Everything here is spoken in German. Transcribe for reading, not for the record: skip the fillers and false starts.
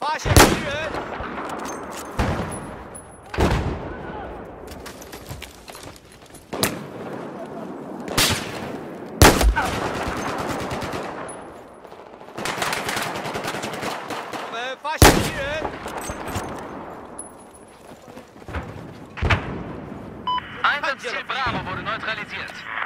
发现敌人！我们发现敌人！ Einsatzziel Bravo wurde neutralisiert.